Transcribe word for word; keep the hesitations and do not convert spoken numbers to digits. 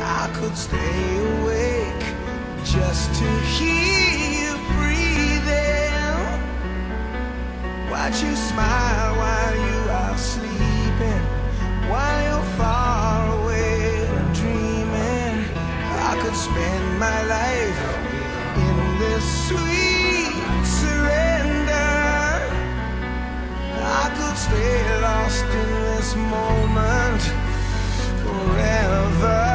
I could stay awake just to hear you breathing. Watch you smile while you are sleeping, while you're far away dreaming. I could spend my life in this sweet surrender. I could stay lost in this moment forever.